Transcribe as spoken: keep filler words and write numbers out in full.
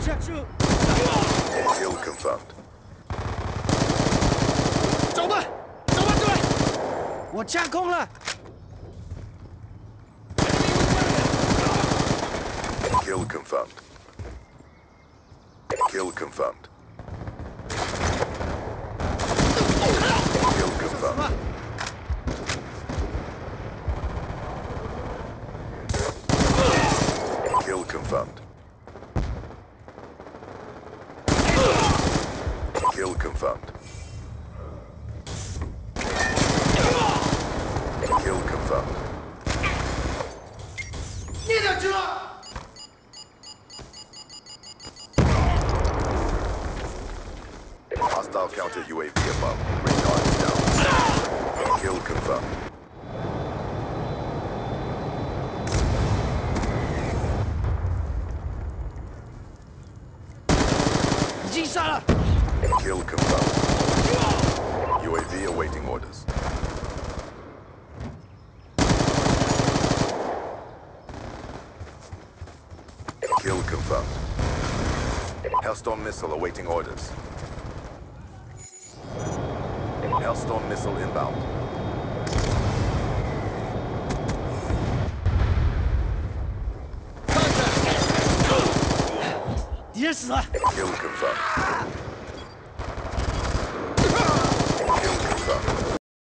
下去。 Kill confirmed. 走吧，走吧，各位，我架空了。 Kill confirmed. Kill confirmed. Kill confirmed. Kill confirmed. Kill confirmed. Kill confirmed. 你哪去了？ Hostile counter U A V above. Radar is down. Kill confirmed. Kill confirmed. U A V awaiting orders. Kill confirmed. Hellstorm missile awaiting orders. Hellstorm missile inbound. Kill confirmed. Kill confirmed.